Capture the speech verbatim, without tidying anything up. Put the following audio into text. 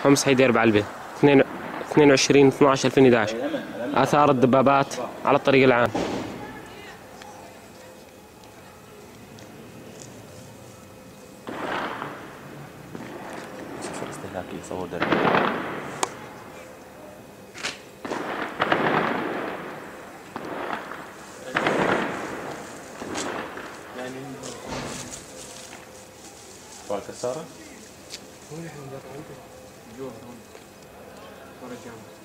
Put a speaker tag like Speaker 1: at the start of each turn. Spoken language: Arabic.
Speaker 1: حمص حيدر بعلبة اثنين وعشرين اثنا عشر ألفين وإحدى عشر. آثار الدبابات على الطريق العام.
Speaker 2: صفر استهلاكي صور درجة. يعني فوق الكسارة؟
Speaker 3: وين احنا جوا هون ورا الجامعة.